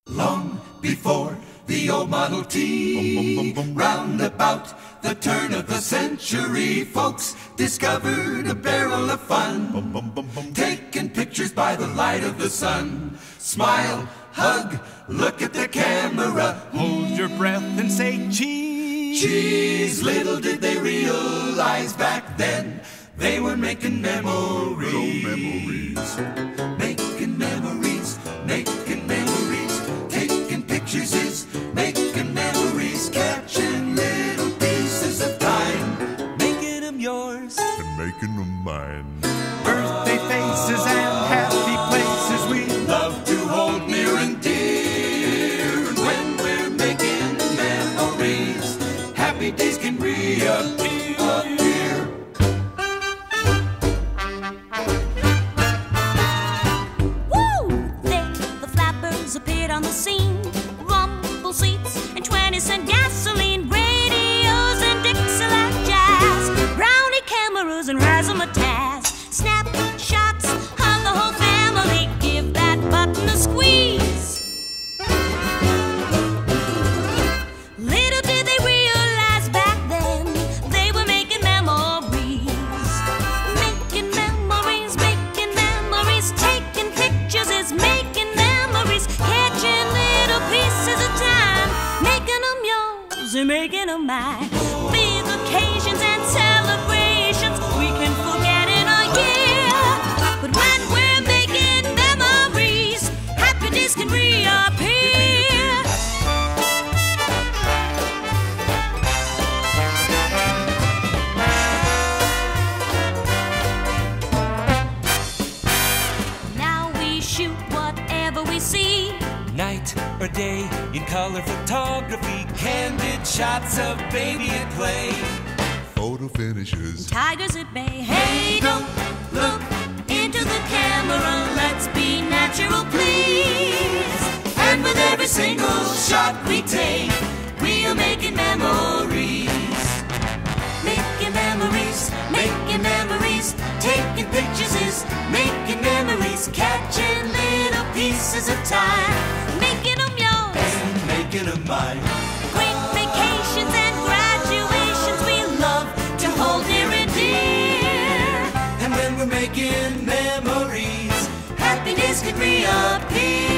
Long before the old Model T, round about the turn of the century, folks discovered a barrel of fun, taking pictures by the light of the sun. Smile, hug, look at the camera, hold your breath and say cheese. Cheese. Little did they realize back then they were making memories. Making memories, making memories. Taking pictures is making memories. Catching little pieces of time, making them yours and making them mine. Birthday faces and happy places we love to hold near and dear. And when we're making memories, happy days can reappear. Appeared on the scene, rumble seats and 20-cent gasoline, radios and Dixieland jazz, brownie cameras and razzmatazz, snapshots of the whole family. Give that button a squeeze. Little did they realize back then they were making memories. Making memories, making memories. Taking pictures is making memories. Catching little pieces of time, making them yours and making them mine. Big occasions and celebrations we can forget in a year, but when we're making memories, happiness can reappear. Now we shoot whatever we see, night or day, in color photography, candid shots of baby at play, Photo finishes, tigers at bay. Hey, don't look into the camera, let's be natural, please. And with every single shot we take, we are making memories. Making memories, making memories. Taking pictures is making memories. Catching little pieces of time, Making them yours and making them mine. Great vacations and graduations we love to hold near and dear. And when we're making memories, happiness can reappear.